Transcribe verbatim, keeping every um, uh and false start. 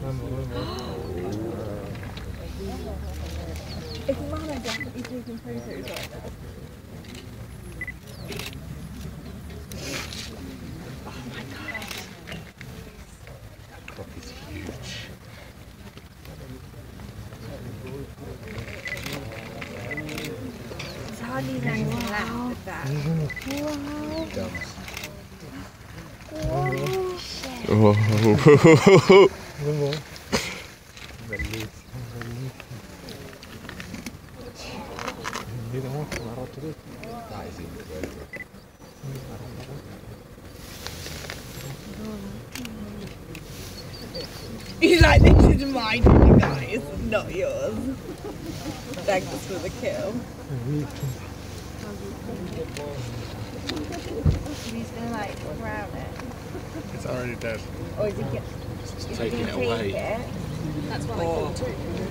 It's mum and definitely taking photos right now. Oh my god. That crop is huge. There's hardly anything left of that. Wow. Oh shit. Oh. That is incredible. He's like, this is my dog, guys, not yours. Thanks for the kill. He's gonna like drown it. It's already dead. Or is he, get, It's is taking he it gonna away. take it? That's what I thought too.